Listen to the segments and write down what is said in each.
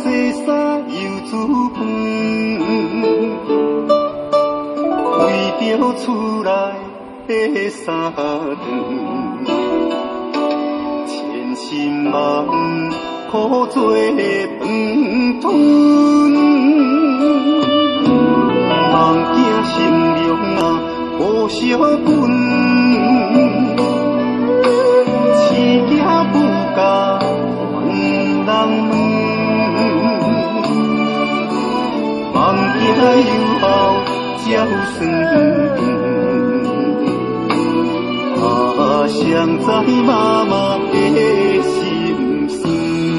洗衫又煮饭，为着厝内的三顿，千辛万苦做饭吞，梦惊成龙啊无小本，饲囝不嫁还人问。梦惊有后照算，谁知妈妈的心酸。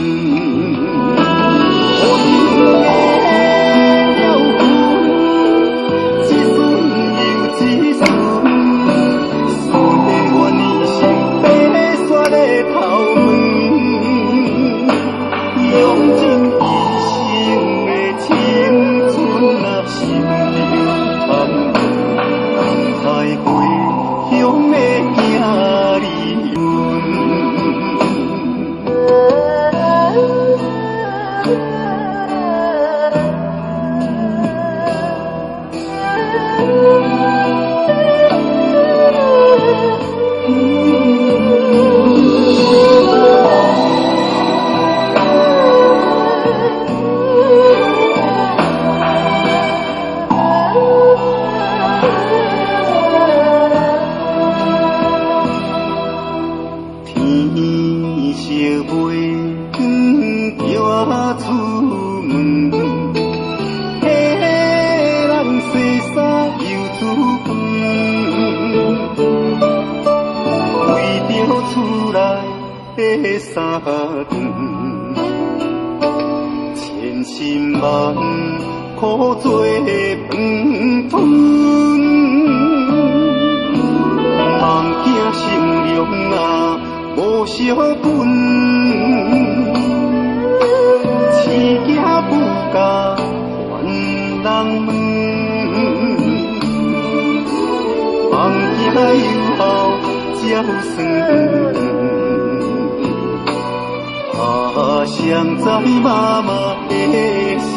好心的了分，一顺又一顺，顺的我年心白雪的头毛，用尽一生的青春啊，心着贪才回乡的行离魂。天色袂远，叫出门，下人洗衫又煮饭，为着厝内的三顿，千辛万苦做饭吞，梦惊成龙啊无小本，饲囝不嫁还人问，梦惊有后照算，谁知妈妈的